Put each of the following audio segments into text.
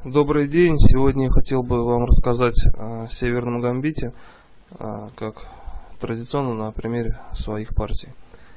Добрый день. Сегодня я хотел бы вам рассказать о северном гамбите, как традиционно на примере своих партий.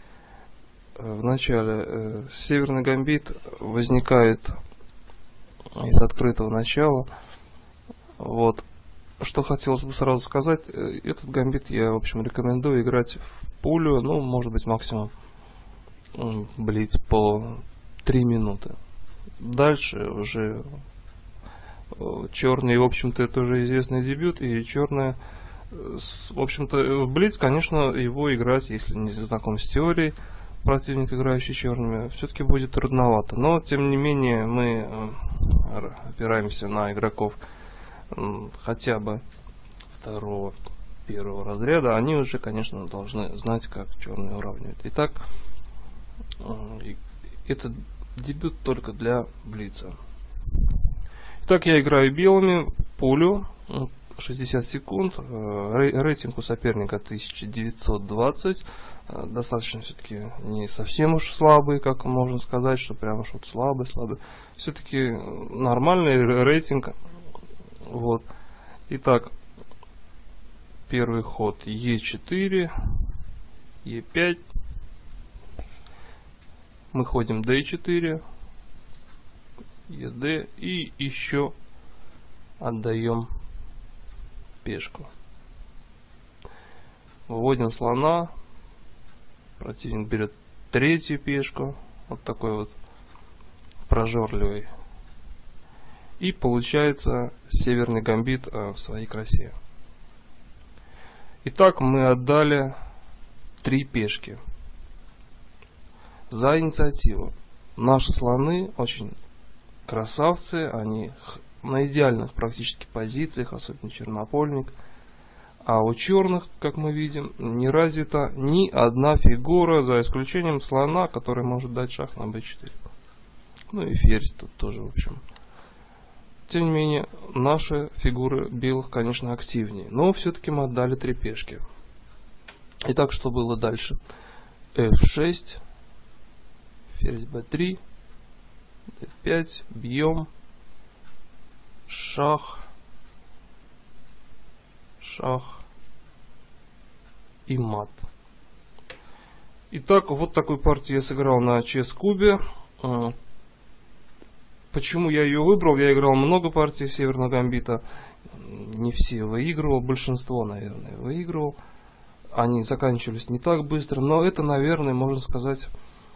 Вначале северный гамбит возникает из открытого начала. Вот. Что хотелось бы сразу сказать, этот гамбит я, в общем, рекомендую играть в пулю, ну, может быть, максимум блиц по 3 минуты. Дальше уже черный, в общем-то, это уже известный дебют, и черная, в общем-то, в блиц, конечно, его играть, если не знаком с теорией, противник, играющий черными, все-таки будет трудновато. Но, тем не менее, мы опираемся на игроков хотя бы второго, первого разряда. Они уже, конечно, должны знать, как черные уравнивать. Итак, это дебют только для блица. Итак, я играю белыми, пулю, 60 секунд, рейтинг у соперника 1920, достаточно все-таки не совсем уж слабый, как можно сказать, что прям уж вот слабый. Все-таки нормальный рейтинг. Вот. Итак, первый ход Е4, Е5, мы ходим d4, ед и еще отдаем пешку. Выводим слона, противник берет третью пешку, вот такой вот прожорливый, и получается северный гамбит в своей красе. Итак, мы отдали 3 пешки за инициативу. Наши слоны очень красавцы, они на идеальных практически позициях, особенно чернопольник. А у черных, как мы видим, не развита ни одна фигура, за исключением слона, который может дать шах на b4. Ну и ферзь тут тоже, в общем. Тем не менее, наши фигуры белых, конечно, активнее. Но все-таки мы отдали 3 пешки. Итак, что было дальше? f6, ферзь b3, d5, бьем, шах и мат. Итак, вот такую партию я сыграл на чес-кубе. Почему я ее выбрал? Я играл много партий северного гамбита. Не все выигрывал, большинство, наверное, выигрывал. Они заканчивались не так быстро, но это, наверное, можно сказать,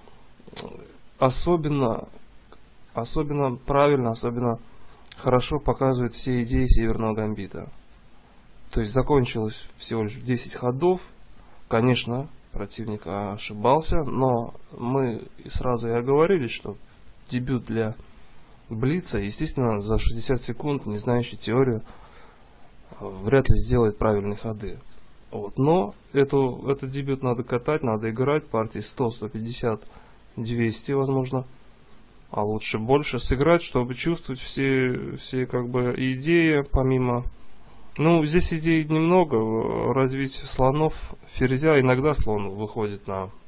особенно правильно, особенно хорошо показывает все идеи северного гамбита. То есть закончилось всего лишь 10 ходов. Конечно, противник ошибался, но мы сразу и оговорились, что дебют для блица, естественно, за 60 секунд, не знающий теорию, вряд ли сделает правильные ходы. Вот. Но этот дебют надо катать, надо играть партии 100, 150, 200, возможно, а лучше больше сыграть, чтобы чувствовать все как бы идеи, помимо. Ну, здесь идей немного. Развить слонов, ферзя. Иногда слон выходит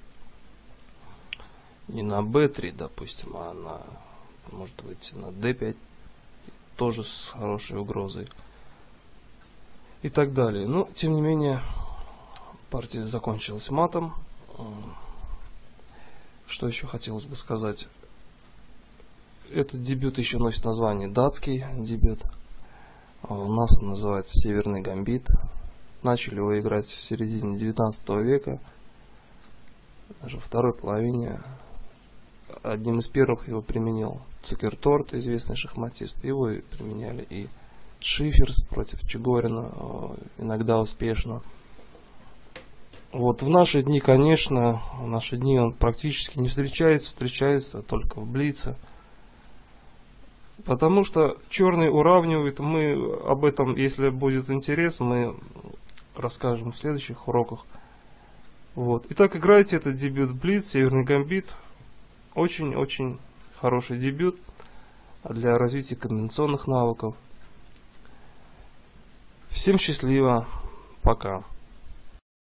не на b3, допустим, а может быть на d5, тоже с хорошей угрозой. И так далее. Но, тем не менее, партия закончилась матом. Что еще хотелось бы сказать? Этот дебют еще носит название датский дебют. У нас он называется северный гамбит. Начали его играть в середине 19 века, даже во второй половине. Одним из первых его применил Цукерторт, известный шахматист. Его применяли и Шиферс против Чигорина, иногда успешно. Вот в наши дни, конечно, он практически не встречается только в блице. Потому что черный уравнивает. Мы об этом, если будет интерес, мы расскажем в следующих уроках. Вот. Итак, играйте этот дебют блиц, северный гамбит. Очень-очень хороший дебют для развития комбинационных навыков. Всем счастливо. Пока.